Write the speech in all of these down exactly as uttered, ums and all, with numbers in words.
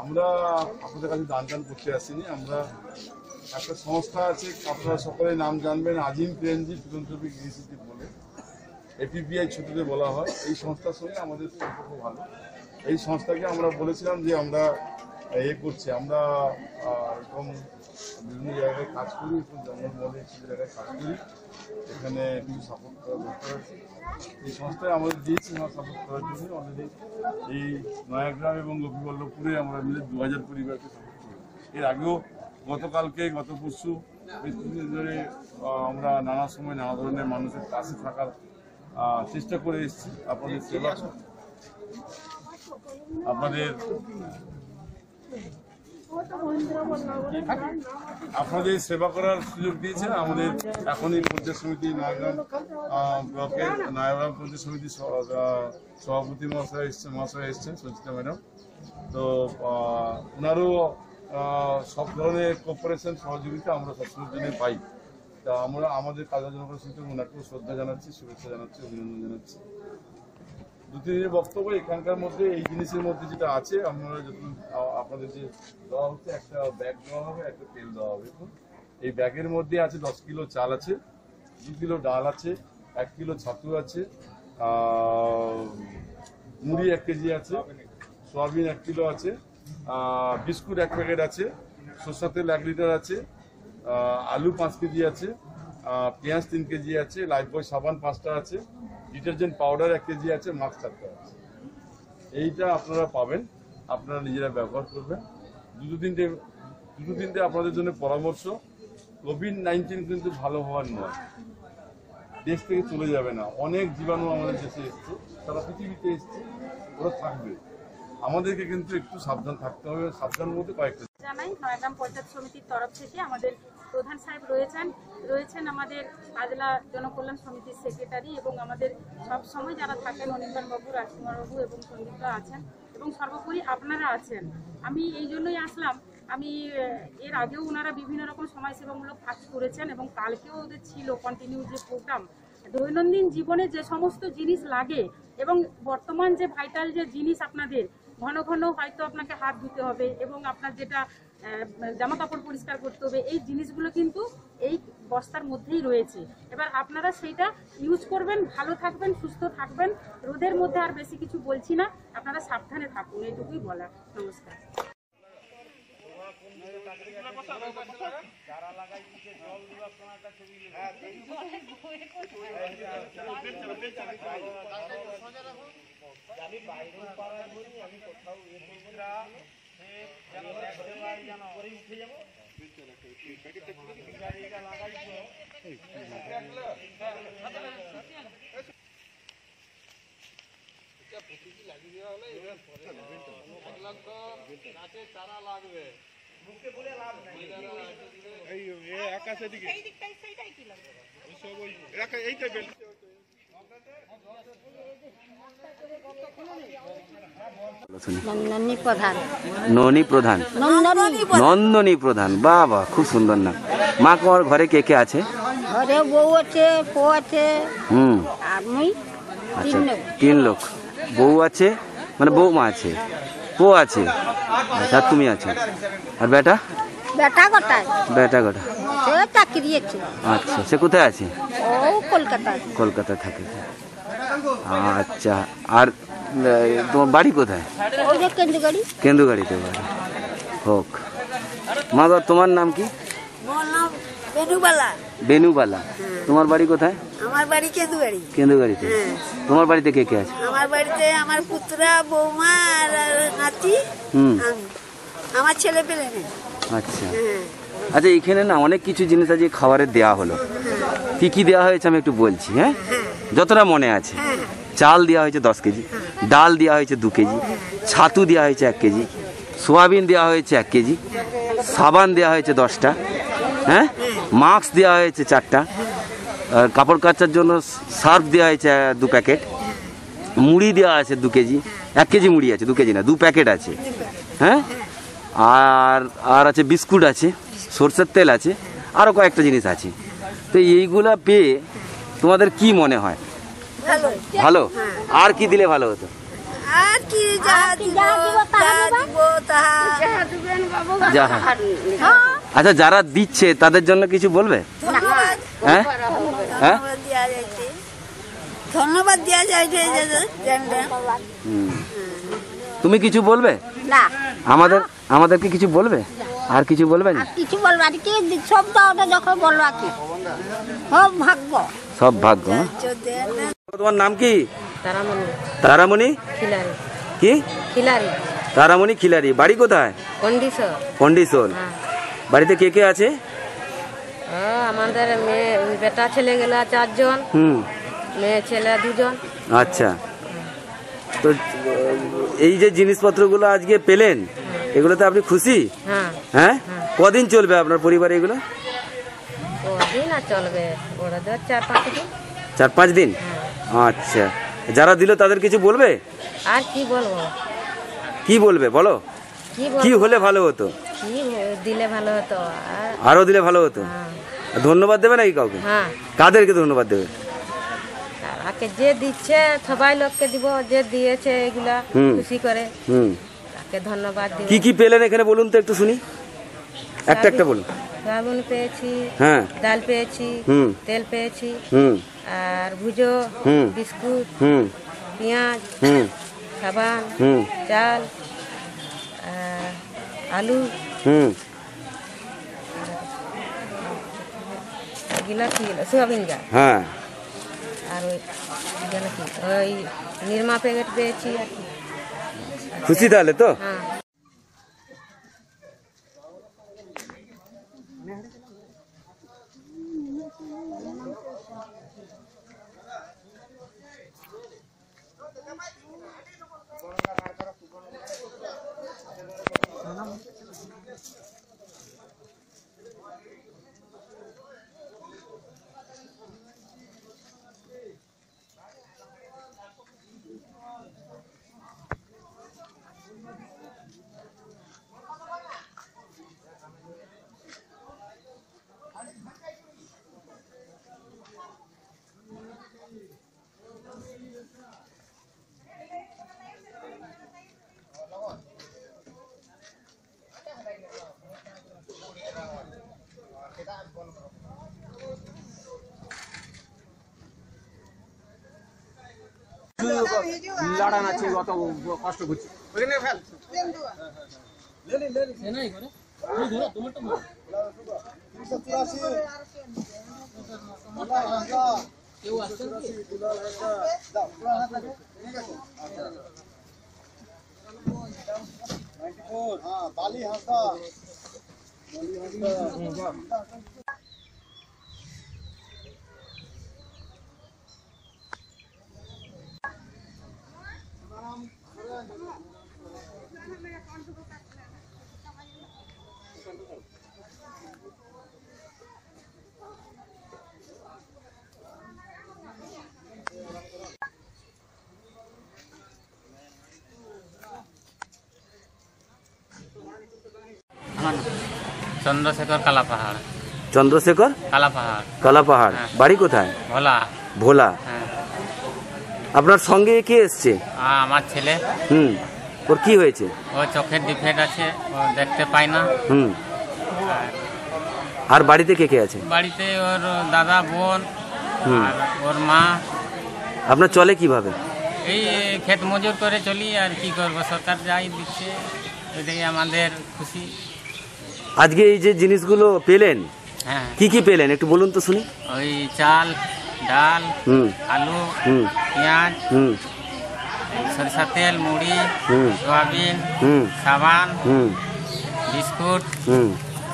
আমরা আপনাদের কাছে দান টান করতে আসিনি। আমরা একটা সংস্থা আছে, আপনারা সকলে নাম জানবেন, আজিম প্রেমজি ফিলান্থ্রপিক ইনিশিয়েটিভ বলে, এপিপিআই ছোটতে বলা হয়। এই সংস্থার সঙ্গে আমাদের সম্পর্ক ভালো। এই সংস্থাকে আমরা বলেছিলাম যে আমরা এ করছি, আমরা এরকম বিভিন্ন জায়গায় কাজ করি, একটু জঙ্গলমহলে কিছু জায়গায় কাজ করি, এখানে কিছু সাপোর্ট করার দরকার আছে। এই সংস্থায় আমাদের দিয়েছি আমার সাপোর্ট করার জন্য। অলরেডি এই নয়াগ্রাম এবং গোপীবল্লভপুরে আমরা মিলে দু হাজার পরিবারকে সাপোর্ট করি। এর আগেও গতকালকে গত পরশু কিছুদিন ধরে আমরা নানা সময় নানা ধরনের মানুষের পাশে থাকার চেষ্টা করে এসেছি। আপনাদের সেবা আপনাদের আপনাদের সেবা করার সুযোগ দিয়েছেন। আমাদের এখনই পঞ্চায়েত সমিতি নয়াগ্রাম ব্লকের নয়াগ্রাম পঞ্চায়েত সমিতির সভাপতি মহাশয় এসছেন মহাশয় এসছেন সঞ্চিতা ম্যাডাম। তো ওনারও সব ধরনের কোঅপারেশন সহযোগিতা আমরা সবসময়ের জন্য পাই। তা আমরা আমাদের কার্যজনকের সূত্রে ওনাকেও শ্রদ্ধা জানাচ্ছি, শুভেচ্ছা জানাচ্ছি, অভিনন্দন জানাচ্ছি। দু তিনের বক্তব্য এখানকার মধ্যে এই জিনিসের মধ্যে যেটা আছে, আমরা যখন আপনাদের যে দেওয়া হচ্ছে, একটা ব্যাগ দেওয়া হবে, একটা তেল দেওয়া হবে। এই ব্যাগের মধ্যে আছে দশ কিলো চাল আছে, দু কিলো ডাল আছে, এক কিলো ছাতু আছে, মুড়ি এক কেজি আছে, সয়াবিন এক কিলো আছে, বিস্কুট এক প্যাকেট আছে, সরষের তেল এক লিটার আছে, আলু পাঁচ কেজি আছে, পেঁয়াজ তিন কেজি আছে, লাইফবয় সাবান পাঁচটা আছে, ডিটারজেন্ট পাউডার এক কেজি আছে, মাস্ক চারটা আছে। এইটা আপনারা পাবেন, আপনারা নিজেরা ব্যবহার করবেন। দুটো তিনটে দুটো তিনটে আপনাদের জন্য পরামর্শ। কোভিড নাইন্টিন কিন্তু ভালো হওয়ার নয়, দেশ থেকে চলে যাবে না। অনেক জীবাণু আমাদের দেশে এসছে, সারা পৃথিবীতে এসছে, ওরা থাকবে। আমাদেরকে কিন্তু একটু সাবধান থাকতে হবে। সাবধান বলতে কয়েকটা জানাই, নয়াগ্রাম পঞ্চায়েত সমিতির তরফ থেকে আমাদের প্রধান সাহেব রয়েছেন রয়েছেন আমাদের কাজলা জনকল্যাণ সমিতির সেক্রেটারি, এবং আমাদের সব সময় যারা থাকেন অনির্বাণ বাবু, রাজকুমার বাবু এবং সন্দীপরা আছেন, এবং সর্বোপরি আপনারা আছেন। আমি এই জন্যই আসলাম, আমি এর আগেও ওনারা বিভিন্ন রকম সমাজসেবামূলক কাজ করেছেন, এবং কালকেও ওদের ছিল কন্টিনিউ যে প্রোগ্রাম। দৈনন্দিন জীবনে যে সমস্ত জিনিস লাগে এবং বর্তমান যে ভাইটাল যে জিনিস, আপনাদের ঘন ঘন হয়তো আপনাকে হাত ধুতে হবে এবং আপনার যেটা জামা কাপড় পরিষ্কার করতে হবে, এই জিনিসগুলো কিন্তু এই বস্তার মধ্যেই রয়েছে। এবার আপনারা সেইটা ইউজ করবেন, ভালো থাকবেন, সুস্থ থাকবেন। রোদের মধ্যে আর বেশি কিছু বলছি না, আপনারা সাবধানে থাকুন, এইটুকুই বলা। নমস্কার। আমি বাইরে পাড়ায় বলি, আমি কোথাও উঠে যাবো। লাগিয়ে দেওয়া হলে গাছের চারা লাগবে, মুখে বলে লাভ নাই। আকাশের দিকে এইটা নন্দনী প্রধান ননী প্রধান নন্দনী প্রধান বাবা, খুব সুন্দর নাম। মা, তোমার ঘরে কে কে আছে? ঘরে বউ আছে, বউ আছে, হুম, আমি আচ্ছা, তিন লোক। বউ আছে মানে বৌমা আছে, বউ আছে, আচ্ছা, তুমি আছো। আর বেটা? বেটা কোথায়? বেটা কোটা সে চাকরি আছে। আচ্ছা, সে কোথায় আছে? ও কলকাতায়। কলকাতায় থাকে। আচ্ছা, আর তোমার বাড়ি কোথায়? ওই যে কেন্দুগাড়ি। কেন্দুগাড়িতে বাড়ি। হোক। মা, তোমার নাম কি? আমার নাম বেনুবালা। বেনুবালা। তোমার বাড়ি কোথায়? আমার বাড়ি কেন্দুগাড়ি। কেন্দুগাড়িতে। তোমার বাড়িতে কে কে আছে? আমার বাড়িতে আমার পুত্রা, বৌমা আর নাতি, হুম, আমার ছেলে পেলে নেই। আচ্ছা আচ্ছা, এখানে না অনেক কিছু জিনিস আছে খাবারের দেওয়া হলো। কি কি দেওয়া হয়েছে আমি একটু বলছি, হ্যাঁ, যতটা মনে আছে। চাল দেওয়া হয়েছে দশ কেজি, ডাল দেওয়া হয়েছে দু কেজি, ছাতু দেওয়া হয়েছে এক কেজি, সোয়াবিন দেওয়া হয়েছে এক কেজি, সাবান দেওয়া হয়েছে দশটা, হ্যাঁ, মাস্ক দেওয়া হয়েছে চারটা, আর কাপড় কাচার জন্য সার্ফ দেওয়া হয়েছে দু প্যাকেট, মুড়ি দেওয়া আছে দু কেজি, এক কেজি মুড়ি আছে, দু কেজি না, দু প্যাকেট আছে, হ্যাঁ, আর আর আছে বিস্কুট আছে, সরষের তেল আছে, আরও কয়েকটা জিনিস আছে। তো এইগুলা পেয়ে তোমাদের কি মনে হয়? ভালো। আর কি দিলে ভালো হতো? আর কি যা দিব যা দিব তাহা যা আচ্ছা যারা দিচ্ছে তাদের জন্য কিছু বলবে? ধন্যবাদ হ্যাঁ হ্যাঁ ধন্যবাদ দেওয়া যাইছে ধন্যবাদ দেওয়া যাইছে জানবেন। হুম। তুমি কিছু বলবে? না আমাদের আমাদেরকে কিছু বলবে? আর কিছু বলবে না? কিছু বলবো আর কি সব তো ওটা যখন বলবো আর কি সব ভাগ্য সব ভাগ্য। হ্যাঁ? তোমার নাম কি? তারামণি তারামণি খিলারি কি? খিলারি তারামণি খিলারি। বাড়ি কোথায়? Condition condition. বাড়িতে কে কে আছে? আমাদের মেয়ে বেটা ছেলে গেলা চারজন, হুম মেয়ে ছেলে দুজন। আচ্ছা, তো আহ, এই যে জিনিসপত্রগুলো আজকে পেলেন এগুলোতে আপনি খুশি? হ্যাঁ হ্যাঁ কদিন চলবে আপনার পরিবারে এগুলো? কদিন আর চলবে ওরা ধর চার পাঁচ দিন। চার পাঁচ দিন। আচ্ছা, যারা দিল তাদের কিছু বলবে? আর কি বলবো? কি বলবে বলো? কি কি বলবো? হলে ভালো হতো? কি দিলে ভালো হতো? আর আরো দিলে ভালো হতো। হ্যাঁ ধন্যবাদ দেবে নাকি কাউকে? হ্যাঁ কাদেরকে ধন্যবাদ দেবে? তারাকে যে দিচ্ছে সবাই লোককে দিব, যে দিয়েছে এগুলা হুম। খুশি করে হুম তাকে ধন্যবাদ দিব। কি কি পেলেন এখানে বলুন তো একটু শুনি, একটা একটা বলুন। সাবুন পেয়েছি, হ্যাঁ ডাল পেয়েছি, হুম তেল পেয়েছি, হুম আর ভুজো, হুম। বিস্কুট, হুম পেঁয়াজ, হুম সাবান, হুম চাল, আর আলু, হুম এগুলা কি সোয়াবিন যা, হ্যাঁ আর ওই যেন কি ওই নির্মা প্যাকেট পেয়েছি আর কি। খুশি তাহলে তো? হ্যাঁ লাড়ান আছে অত কষ্ট করছে ওখানে ফেল বালি হাসা চন্দ্রশেখর কালা পাহাড়। চন্দ্রশেখর কালা পাহাড় কালা পাহাড়। হ্যাঁ। বাড়ি কোথায়? ভোলা। ভোলা। হ্যাঁ। আপনার সঙ্গে কে এসছে? আ, আমার ছেলে। হুম ওর কি হয়েছে? ও চোখের ডিফেক্ট আছে, ও দেখতে পায় না। হুম আর আর বাড়িতে কে কে আছে? বাড়িতে ওর দাদা, বোন হুম। আর ওর মা। আপনার চলে কিভাবে? এই ক্ষেত মজুর করে চলি, আর কি করবো, সরকার যাই দিচ্ছে এটাই আমাদের খুশি। আজকে এই যে জিনিসগুলো পেলেন হ্যাঁ, কি কি পেলেন একটু বলুন তো শুনি। ওই চাল, ডাল, হুম আলু, হুম পেঁয়াজ, হুম সরিষা তেল, মুড়ি, হুম সোয়াবিন, হুম সাবান, হুম বিস্কুট, হুম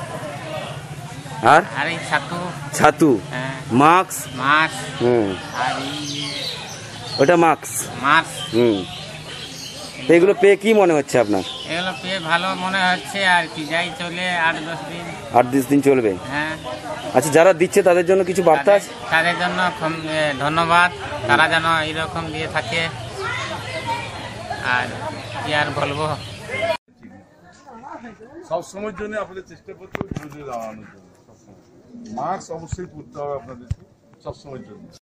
আর আর এই ছাতু, ছাতু, হ্যাঁ, মাস্ক। মাছ, হুম আর এই ওটা মাস্ক। মাছ। হুম তো এগুলো পেয়ে কি মনে হচ্ছে আপনার? এগুলো পেয়ে ভালো মনে হচ্ছে আর কি, যাই চলে আট দশ দিন। আট দশ দিন চলবে। হ্যাঁ, আচ্ছা, যারা দিচ্ছে তাদের জন্য কিছু বার্তা আছে? তাদের জন্য ক্ষম- এ, ধন্যবাদ। তারা যেন এইরকম দিয়ে থাকে, আর কি আর বলবো। সব সময়ের জন্য আপনাদের চেষ্টা করতে হবে বিরোধী দাঁড়ানোর জন্য। সবসময় মাস্ক অবশ্যই পরতে হবে আপনাদেরকে সব সময়ের জন্য।